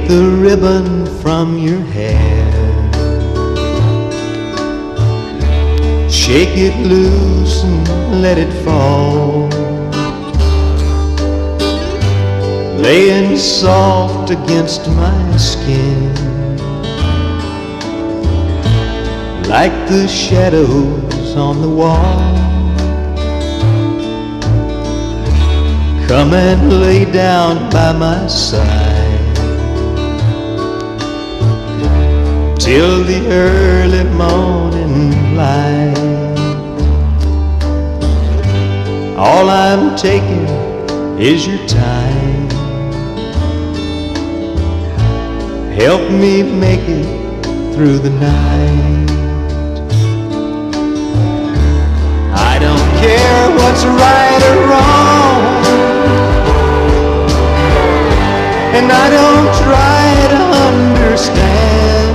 the ribbon from your hair, shake it loose and let it fall, laying soft against my skin, like the shadows on the wall. Come and lay down by my side till the early morning light. All I'm taking is your time. Help me make it through the night. I don't care what's right or wrong, and I don't try to understand.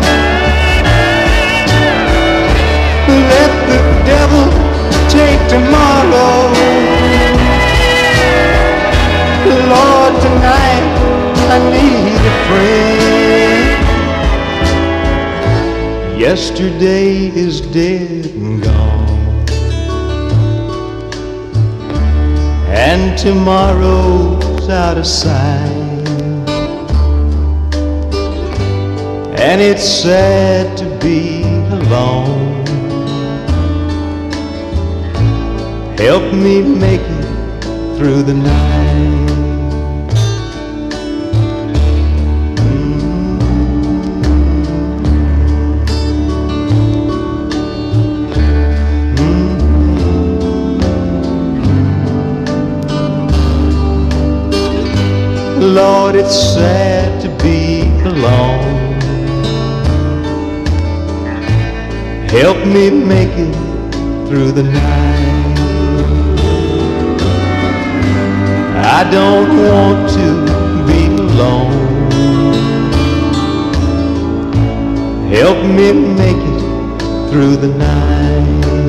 Let the devil take tomorrow. Lord, tonight I need a friend. Yesterday is dead and gone, and tomorrow's out of sight. And it's sad to be alone. Help me make it through the night. Lord, it's sad to be alone. Help me make it through the night. I don't want to be alone. Help me make it through the night.